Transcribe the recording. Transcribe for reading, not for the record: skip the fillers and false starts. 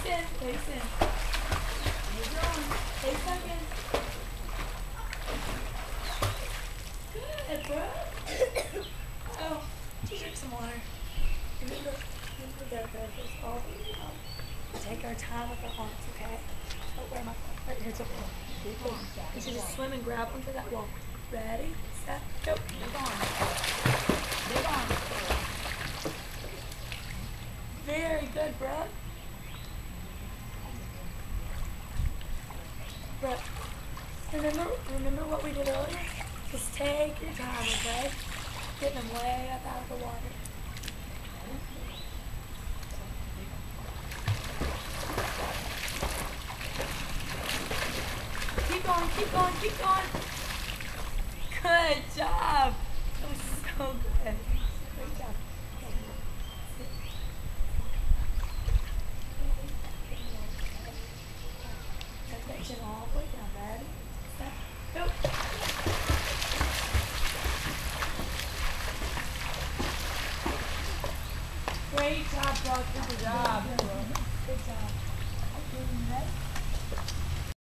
in. Face in. Keep going. Stay stuck in. Good, bro. Oh, drink some water. Remember their therapist all the time. Take our time with our arms, okay? Oh, where am I? Right here, it's up there. You should just swim and grab onto that wall. Ready, set, go. Big arm. Big arm. Very good, Brooke. Brooke, remember what we did earlier? Just take your time, okay? Getting them way up out of the water. Keep going, keep going, keep going. Good job. That was so good. Great job. Chin all the way down. Ready? Set, go. Great job, Brooke. Good job. Good job. Ready?